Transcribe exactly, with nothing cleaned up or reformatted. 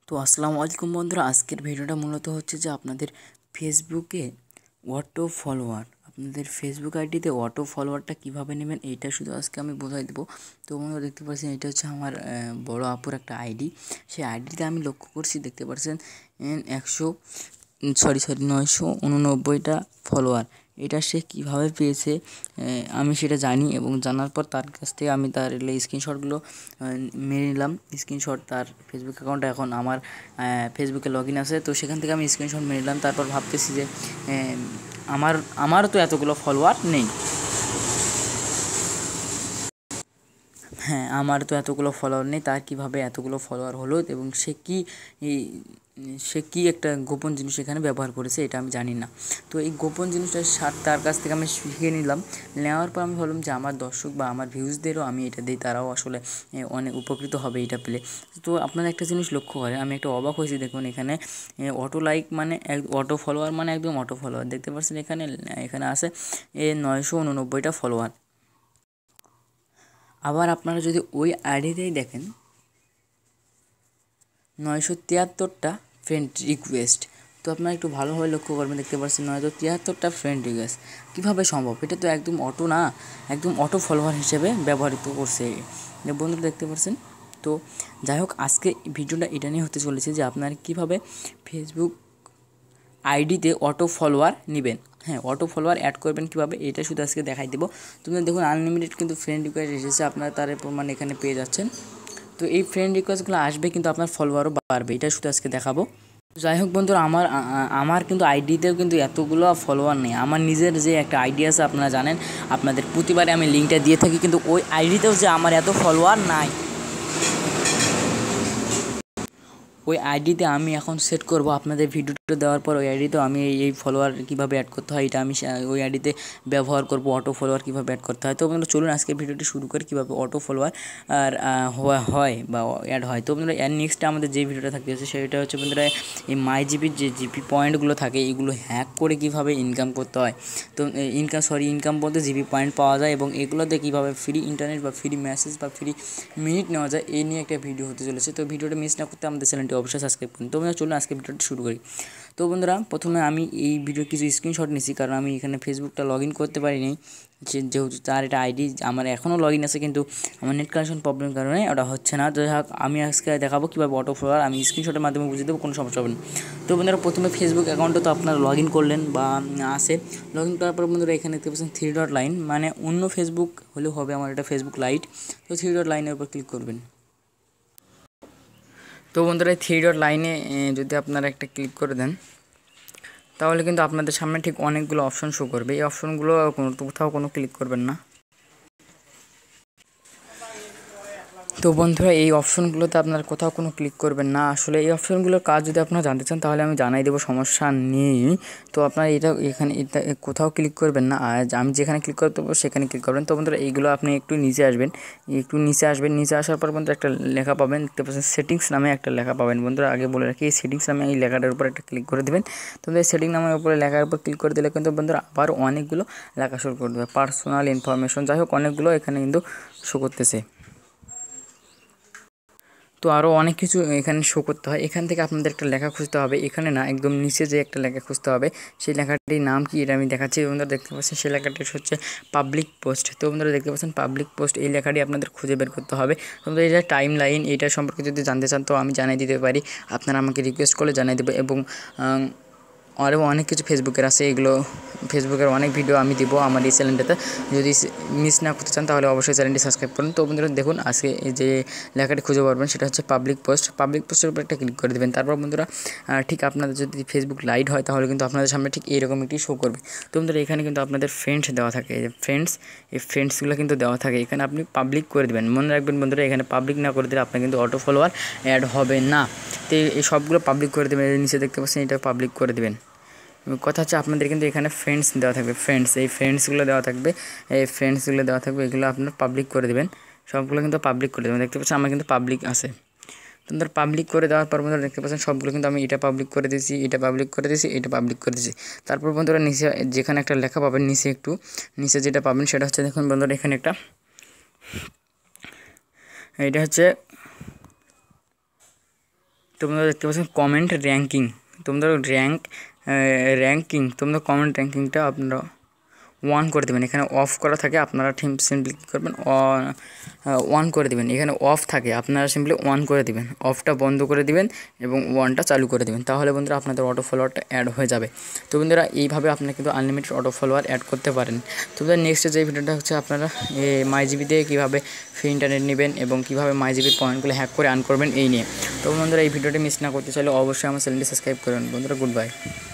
তো আসসালামু আলাইকুম বন্ধুরা, আজকের ভিডিওটা মূলত হচ্ছে যে আপনাদের ফেসবুকে অটো ফলোয়ার আপনাদের ফেসবুক আইডিতে অটো ফলোয়ারটা কীভাবে নেবেন এইটা শুধু আজকে আমি বোঝাই দেবো। তো বন্ধুরা দেখতে পাচ্ছেন এটা হচ্ছে আমার বড় আপুর একটা আইডি। সেই আইডিতে আমি লক্ষ্য করছি, দেখতে পাচ্ছেন একশো সরি সরি নয়শো উননব্বইটা ফলোয়ার। এটা সে কীভাবে পেয়েছে আমি সেটা জানি, এবং জানার পর তার কাছ থেকে আমি তার স্ক্রিনশটগুলো মেরে নিলাম। স্ক্রিনশট তার ফেসবুক অ্যাকাউন্টে এখন আমার ফেসবুকে লগ ইন আছে, তো সেখান থেকে আমি স্ক্রিনশট মেরে নিলাম। তারপর ভাবতেছি যে আমার আমারও তো এতগুলো ফলোয়ার নেই। হ্যাঁ, আমার তো এতগুলো ফলোয়ার নেই, তার কীভাবে এতগুলো ফলোয়ার হলো এবং সে কী সে কী একটা গোপন জিনিস এখানে ব্যবহার করেছে এটা আমি জানি না। তো এই গোপন জিনিসটা তার কাছ থেকে আমি শিখে নিলাম। নেওয়ার পর আমি ভাবলাম যে আমার দর্শক বা আমার ভিউজদেরও আমি এটা দিই, তারাও আসলে অনেক উপকৃত হবে এটা পেলে। তো আপনারা একটা জিনিস লক্ষ্য করেন, আমি একটা অবাক হয়েছি। দেখুন এখানে অটো লাইক মানে এক অটো ফলোয়ার মানে একদম অটো ফলোয়ার দেখতে পাচ্ছেন। এখানে এখানে আছে এ নয়শো উননব্বইটা ফলোয়ার। আবার আপনারা যদি ওই আইডিতেই দেখেন নয়শো তিয়াত্তরটা ফ্রেন্ড রিকোয়েস্ট। তো আপনারা একটু ভালোভাবে লক্ষ্য করবেন, দেখতে পাচ্ছেন নয়শো তিয়াত্তরটা ফ্রেন্ড রিকোয়েস্ট। কীভাবে সম্ভব? এটা তো একদম অটো না, একদম অটো ফলোয়ার হিসেবে ব্যবহৃত করছে বন্ধুরা, দেখতে পাচ্ছেন। তো যাই হোক, আজকে ভিডিওটা এটা নিয়ে হতে চলেছে যে আপনারা কীভাবে ফেসবুক আইডিতে অটো ফলোয়ার নেবেন। হ্যাঁ, অটো ফলোয়ার অ্যাড করবেন কীভাবে এটা শুধু আজকে দেখাই দেবো। তোমরা দেখুন আনলিমিটেড কিন্তু ফ্রেন্ড রিকোয়েস্ট এসেছে, আপনারা তার প্রমাণ এখানে পেয়ে যাচ্ছেন। তো এই ফ্রেন্ড রিকোয়েস্টগুলো আসবে, কিন্তু আপনার ফলোয়ারও বাড়বে, এটা শুধু আজকে দেখাবো। যাই হোক বন্ধুরা, আমার আমার কিন্তু আইডিতেও কিন্তু এতগুলো ফলোয়ার নেই। আমার নিজের যে একটা আইডি আছে আপনারা জানেন, আপনাদের প্রতিবারে আমি লিঙ্কটা দিয়ে থাকি, কিন্তু ওই আইডিতেও যে আমার এত ফলোয়ার নাই। ওই আইডিতে আমি এখন সেট করব আপনাদের ভিডিওটা দেওয়ার পর ওই আইডিতেও আমি এই এই ফলোয়ার কীভাবে অ্যাড করতে হয় এটা আমি ওই আইডিতে ব্যবহার করব। অটো ফলোয়ার কীভাবে অ্যাড করতে হয়। তো বন্ধুরা চলুন আজকে ভিডিওটি শুরু করে কীভাবে অটো ফলোয়ার আর হয় বা অ্যাড হয়। তো বন্ধুরা এর নেক্সটে আমাদের যে ভিডিওটা থাকতেছে সেটা হচ্ছে বন্ধুরা এই মাই জিপির যে জিপি পয়েন্টগুলো থাকে এইগুলো হ্যাক করে কীভাবে ইনকাম করতে হয়। তো ইনকাম সরি ইনকাম বলতে জিপি পয়েন্ট পাওয়া যায়, এবং এগুলোতে কীভাবে ফ্রি ইন্টারনেট বা ফ্রি মেসেজ বা ফ্রি মিনিট নেওয়া যায় এই নিয়ে একটা ভিডিও হতে চলেছে। তো ভিডিওটা মিস না করতে আমাদের চ্যানেলটি অবশ্যই সাবস্ক্রাইব করুন। তো বন্ধুরা চলুন আজকে ভিডিওটি শুরু করি। তো বন্ধুরা প্রথমে আমি এই ভিডিওর কিছু স্ক্রিনশট নিচ্ছি, কারণ আমি এখানে ফেসবুকটা লগ ইন করতে পারিনি, যেহেতু তার এটা আইডি আমার এখনও লগ ইন আছে, কিন্তু আমার নেট কানেকশন প্রবলেমের কারণে ওটা হচ্ছে না। যাই হোক, আমি আজকে দেখাবো কীভাবে অটো ফলোয়ার আমি স্ক্রিনশটের মাধ্যমে বুঝিয়ে দেবো, কোনো সমস্যা হবে না। তো বন্ধুরা প্রথমে ফেসবুক অ্যাকাউন্টে তো আপনারা লগ ইন করলেন বা আসে, লগ ইন করার পর বন্ধুরা এখানে দেখতে পাচ্ছেন থ্রি ডট লাইন, মানে অন্য ফেসবুক হলেও হবে, আমার এটা ফেসবুক লাইট। তো থ্রি ডট লাইনের উপর ক্লিক করবেন। তো বন্ধুরা এই থ্রি ডট লাইনে যদি আপনারা একটা ক্লিক করে দেন, তাহলে কিন্তু আপনাদের সামনে ঠিক অনেকগুলো অপশন শো করবে। এই অপশনগুলো কোনো কোথাও কোনো ক্লিক করবেন না। তো বন্ধুরা এই অপশনগুলোতে আপনার কোথাও কোনো ক্লিক করবেন না। আসলে এই অপশনগুলোর কাজ যদি আপনারা জানতে চান তাহলে আমি জানাই দেবো, সমস্যা নেই। তো আপনারা এটা এখানে এটা কোথাও ক্লিক করবেন না, আর আমি যেখানে ক্লিক করতে দেবো সেখানে ক্লিক করবেন। তো বন্ধুরা এইগুলো আপনি একটু নিচে আসবেন, একটু নিচে আসবেন, নিচে আসার পর বন্ধুরা একটা লেখা পাবেন, দেখতে পাচ্ছেন সেটিংস নামে একটা লেখা পাবেন। বন্ধুরা আগে বলে রাখি, এই সেটিংস নামে এই লেখাটার উপর একটা ক্লিক করে দেবেন। তো এই সেটিং নামের উপরে লেখার উপর ক্লিক করে দিলে কিন্তু বন্ধুরা আবার অনেকগুলো লেখা শুরু করে দেবে, পার্সোনাল ইনফরমেশন, যাই হোক অনেকগুলো এখানে কিন্তু শো করতেছে। তো আরও অনেক কিছু এখানে শো করতে হয়। এখান থেকে আপনাদের একটা লেখা খুঁজতে হবে, এখানে না একদম নিচে যে একটা লেখা খুঁজতে হবে, সেই লেখাটির নাম কি এটা আমি দেখাচ্ছি। বন্ধুরা দেখতে পাচ্ছেন সেই লেখাটি হচ্ছে পাবলিক পোস্ট। তো বন্ধুরা দেখতে পাচ্ছেন পাবলিক পোস্ট, এই লেখাটি আপনাদের খুঁজে বের করতে হবে। বন্ধুরা এটা টাইম লাইন, এইটা সম্পর্কে যদি জানতে চান তো আমি জানিয়ে দিতে পারি, আপনারা আমাকে রিকোয়েস্ট করলে জানিয়ে দেবো। এবং আরও অনেক কিছু ফেসবুকের আছে, এগুলো ফেসবুকের অনেক ভিডিও আমি দিব আমার এই চ্যানেলটাতে, যদি মিস না করতে চান তাহলে অবশ্যই চ্যানেলটি সাবস্ক্রাইব করুন। তো বন্ধুরা দেখুন আজকে যে লেখাটি খুঁজে পারবেন সেটা হচ্ছে পাবলিক পোস্ট। পাবলিক পোস্টের উপর একটা ক্লিক করে দেবেন। তারপর বন্ধুরা ঠিক আপনাদের যদি ফেসবুক লাইট হয় তাহলে কিন্তু আপনাদের সামনে ঠিক এইরকম একটি শো করবে। তো বন্ধুরা এখানে কিন্তু আপনাদের ফ্রেন্ডস দেওয়া থাকে, এই যে ফ্রেন্ডস, এই ফ্রেন্ডসগুলো কিন্তু দেওয়া থাকে, এখানে আপনি পাবলিক করে দেবেন। মনে রাখবেন বন্ধুরা এখানে পাবলিক না করে দিলে আপনার কিন্তু অটো ফলোয়ার অ্যাড হবে না। তো এই সবগুলো পাবলিক করে দেবেন, নিচে দেখতে পাচ্ছেন এটা পাবলিক করে দেবেন। কথা হচ্ছে আপনাদের কিন্তু এখানে ফ্রেন্ডস দেওয়া থাকবে, ফ্রেন্ডস এই ফ্রেন্ডসগুলো দেওয়া থাকবে, এই ফ্রেন্ডসগুলো দেওয়া থাকবে, এগুলো আপনারা পাবলিক করে দেবেন, সবগুলো কিন্তু পাবলিক করে দেবেন। দেখতে পাচ্ছেন আমার কিন্তু পাবলিক আছে। তো ধর পাবলিক করে দেওয়ার পর বন্ধুরা দেখতে পাচ্ছেন সবগুলো কিন্তু আমি এটা পাবলিক করে দিয়েছি, এটা পাবলিক করে দিয়েছি, এটা পাবলিক করে দিয়েছি। তারপর বন্ধুরা নিচে যেখানে একটা লেখা পাবেন, নিচে একটু নিচে যেটা পাবেন সেটা হচ্ছে দেখুন বন্ধুরা এখানে একটা, এটা হচ্ছে তোমরা দেখতে পাচ্ছ কমেন্ট র্যাঙ্কিং, তোমরা র্যাঙ্ক র্যাঙ্কিং তোমরা কমেন্ট র্যাঙ্কিংটা আপনারা ওয়ান করে দেবেন। এখানে অফ করা থাকে, আপনারা ঠিক সিম্পলি কী করবেন ওয়ান করে দেবেন। এখানে অফ থাকে, আপনারা সিম্পলি ওয়ান করে দিবেন, অফটা বন্ধ করে দিবেন এবং ওয়ানটা চালু করে দেবেন। তাহলে বন্ধুরা আপনাদের অটো ফলোয়ারটা অ্যাড হয়ে যাবে। তো বন্ধুরা এইভাবে আপনারা কিন্তু আনলিমিটেড অটো ফলোয়ার অ্যাড করতে পারেন। তো বন্ধুরা নেক্সট যে ভিডিওটা হচ্ছে আপনারা মাই জিবি দিয়ে কীভাবে ফ্রি ইন্টারনেট নেবেন এবং কীভাবে মাই জিবির পয়েন্টগুলো হ্যাক করে আর্ন করবেন এই নিয়ে। তো বন্ধুরা এই ভিডিওটি মিস না করতে চাইলে অবশ্যই আমার চ্যানেলটি সাবস্ক্রাইব করবেন। বন্ধুরা গুড বাই।